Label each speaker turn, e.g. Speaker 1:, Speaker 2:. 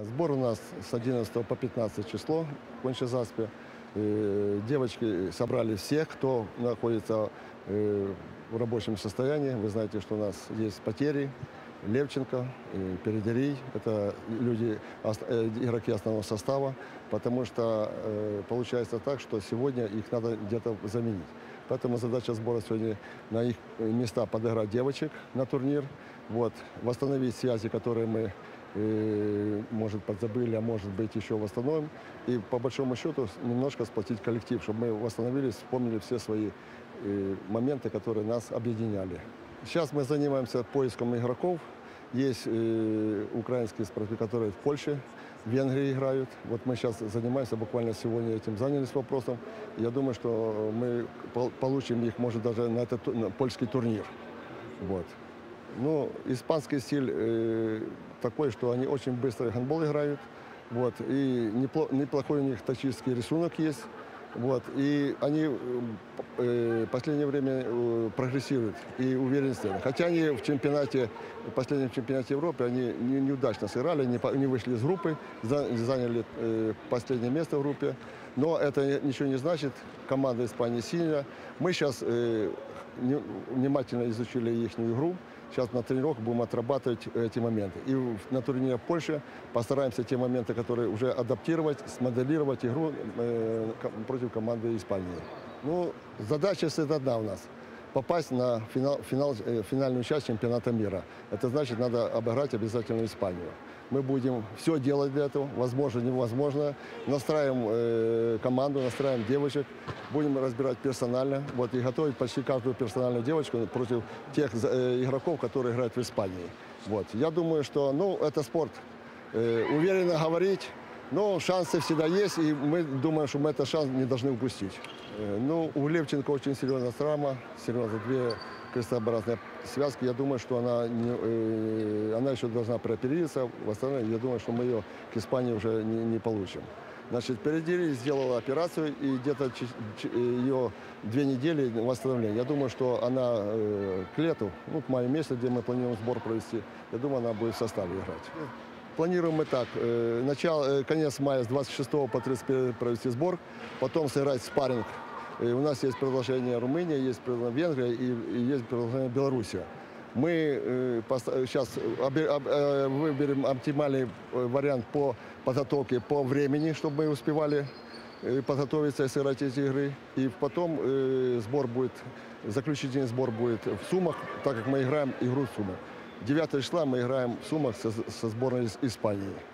Speaker 1: Сбор у нас с 11 по 15 число в Конча-Заспе. Девочки собрали всех, кто находится в рабочем состоянии. Вы знаете, что у нас есть потери. Левченко, Передерий – это люди, игроки основного состава, потому что получается так, что сегодня их надо где-то заменить. Поэтому задача сбора сегодня на их места подыграть девочек на турнир, восстановить связи, которые мы, может, подзабыли, а может быть, еще восстановим. И по большому счету немножко сплотить коллектив, чтобы мы восстановились, вспомнили все свои моменты, которые нас объединяли. Сейчас мы занимаемся поиском игроков. Есть украинские спортсмены, которые в Польше, в Венгрии играют. Вот мы сейчас занимаемся, буквально сегодня этим занялись вопросом. Я думаю, что мы получим их, может, даже на этот польский турнир. Ну, испанский стиль такой, что они очень быстро гандбол играют. И неплохой у них тактический рисунок есть. И они в последнее время прогрессируют и уверены. Хотя они в последнем чемпионате Европы, они неудачно сыграли, не вышли из группы, заняли последнее место в группе. Но это ничего не значит. Команда Испании сильная. Мы сейчас внимательно изучили их игру. Сейчас на тренировках будем отрабатывать эти моменты. И на турнире в Польше постараемся те моменты, которые уже адаптировать, смоделировать игру против команды Испании. Ну, задача одна у нас – попасть на финальную часть чемпионата мира. Это значит, надо обыграть обязательно Испанию. Мы будем все делать для этого, возможно, невозможно. Настраиваем команду, настраиваем девочек, будем разбирать персонально, и готовить почти каждую персональную девочку против тех игроков, которые играют в Испании. Я думаю, что это спорт. Уверенно говорить, но шансы всегда есть, и мы думаем, что мы этот шанс не должны упустить. У Левченко очень серьезная травма, серьезно, 2 крестообразные связки. Я думаю, что она еще должна прооперироваться. В остальном, я думаю, что мы ее к Испании уже не получим. Передерий сделала операцию, и где-то ее 2 недели восстановления. Я думаю, что она к лету, к маю месяцу, где мы планируем сбор провести, я думаю, она будет в составе играть. Планируем мы так, конец мая с 26 по 31 провести сбор, потом сыграть спарринг. У нас есть предложение Румыния, есть предложение Венгрия и есть предложение Белоруссия. Мы сейчас выберем оптимальный вариант по подготовке, по времени, чтобы мы успевали подготовиться и сыграть эти игры. И потом заключительный сбор будет в Сумах, так как мы играем игру в Сумах. 9 числа мы играем в Сумах со сборной Испании.